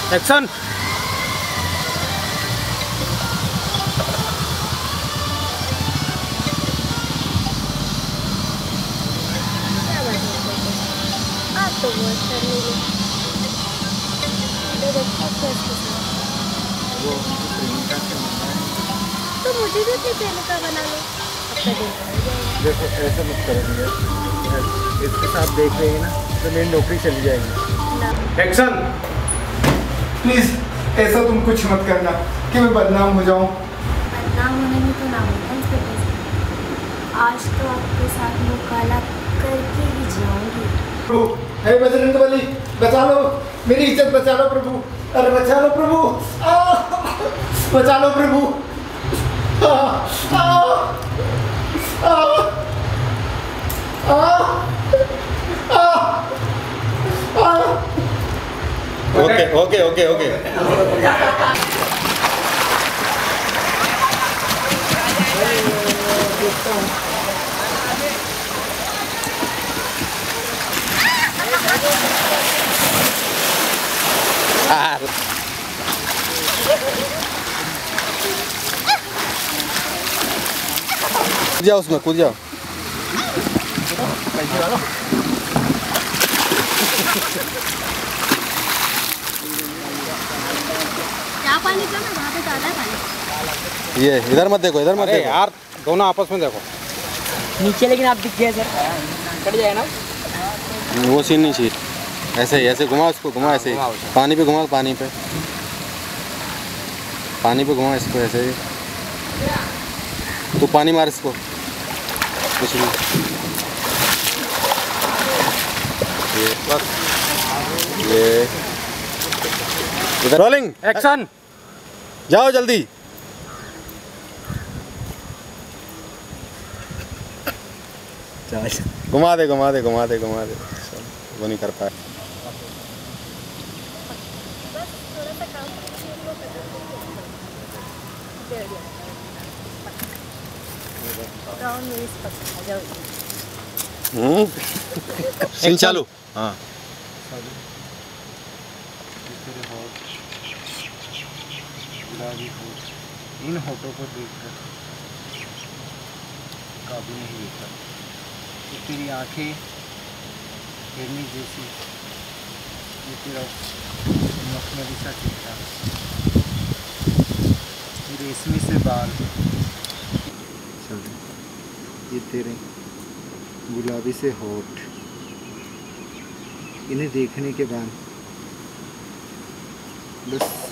Action. तो बहुत शर्मीली तो मुझे भी अपनी प्रेमिका बना लो। देखो ऐसा मत करो, इसके साथ देख रही ना तो मेरी नौकरी चली जाएगी। एक्शन। प्लीज ऐसा तुम कुछ मत करना कि मैं बदनाम हो जाऊं। बदनाम होने में तो नामुमकिन से आज तो आपके साथ मुँह काला करके ही जाऊंगी। प्रभु हे बजरंगबली, बचा लो मेरी इज्जत, बचा लो प्रभु, अरे बचा लो प्रभु, बचा लो प्रभु। Okay okay okay okay. कूद जाओ उसमें, कूद जाओ। क्या पानी कम है, वहाँ पे ज़्यादा पानी। ये इधर मत देखो, इधर मत देखो यार, दोनों आपस में देखो नीचे, लेकिन आप दिख गए सर, कट जाए ना। वो सीन नहीं चाहिए। ऐसे ही ऐसे घुमा उसको, घुमा ऐसे ही पानी पे घुमा, पानी पे घुमा इसको ऐसे ही। तू पानी मार इसको, कुछ नहीं। ये बस, ये इधर रोलिंग। एक्शन। जाओ जल्दी। घुमा दे घुमा दे घुमा दे घुमा दे, वो नहीं कर पाया। सीन चालू। हाँ इन होठों को देखकर काबू नहीं होता। तो तेरी आंखें हिरनी जैसी, ये तेरा मखमली सा चेहरा, रेशमी से बाल, ये तेरे गुलाबी से होठ, इन्हें देखने के बाद बस